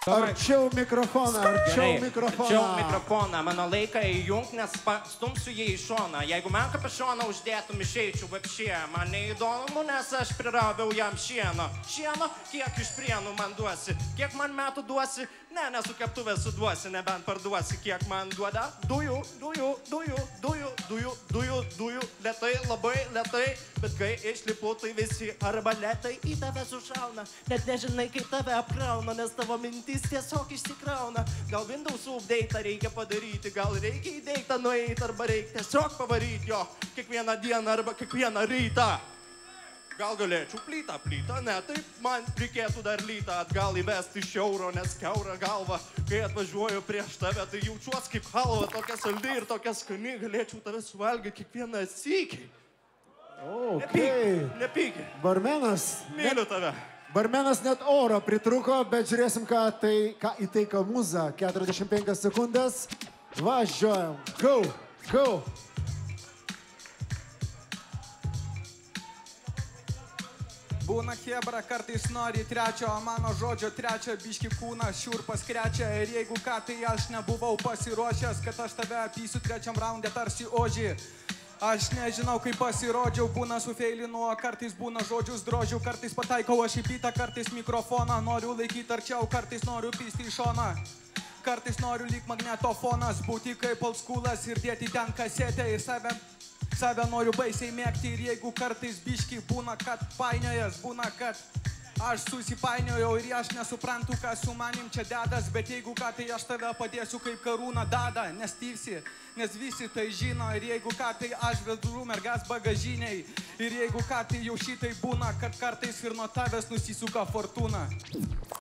Arčiau mikrofoną, arčiau mikrofoną. Mano laiką įjung, nes stumsiu jį į šoną. Jeigu man kaip šoną uždėtum, išeičiau vapšie. Man neįdomu, nes aš priraviau jam šieno. Šieno, kiek iš Prienų man duosi? Kiek man metų duosi? Ne, nesu keptuvės suduosi, nebent parduosi. Kiek man duoda? Dujų. Lėtai, labai lėtai. Bet kai išlipu, tai visi arba lėtai į tave sušauna. Net nežinai, kaip tave apkrauna, nes tavo mintis tiesiog išsikrauna. Gal Windows update reikia padaryti, gal reikia į deiktą nueiti, arba reikia tiesiog pavaryti jo kiekvieną dieną arba kiekvieną rytą. Gal galėčiau plytą, ne, taip man reikėtų dar lytą atgal įvesti iš euro, nes kiaura galva. Kai atvažiuoju prieš tave, tai jaučiuos kaip halva, tokia saldi ir tokia skani, galėčiau tave suvalgyti kiekvieną sykį. Nepyki. Barmenas. Myliu tave. Barmenas net oro pritruko, bet žiūrėsim, ką įteika muza. 45 sekundės. Važiuojam. Go. Būna hebra, kartais nori trečio, o mano žodžio trečio biški kūną šiurpas krečia. Ir jeigu ką, tai aš nebuvau pasiruošęs, kad aš tave apysiu trečiam raunde tarsi ožį. Aš nežinau, kaip pasirodžiau, būna sufeilinu, kartais būna žodžius drožiu, kartais pataikau aš į pitą, kartais mikrofoną noriu laikyti arčiau, kartais noriu pisti į šoną. Kartais noriu lyg magnetofonas, būti kaip oldschoolas ir dėti ten kasetę į save noriu baisiai mėgti. Ir jeigu kartais biški būna, kad painiojas, būna, kad aš susipainiojau ir aš nesuprantu, kas su manim čia dedas. Bet jeigu ką, tai aš tave padėsiu kaip karūną dada, nes tirsi, nes visi tai žino. Ir jeigu ką, tai aš vedu mergas bagažiniai. Ir jeigu ką, tai jau šitai būna, kad kartais ir nuo tavęs nusisuka fortūna.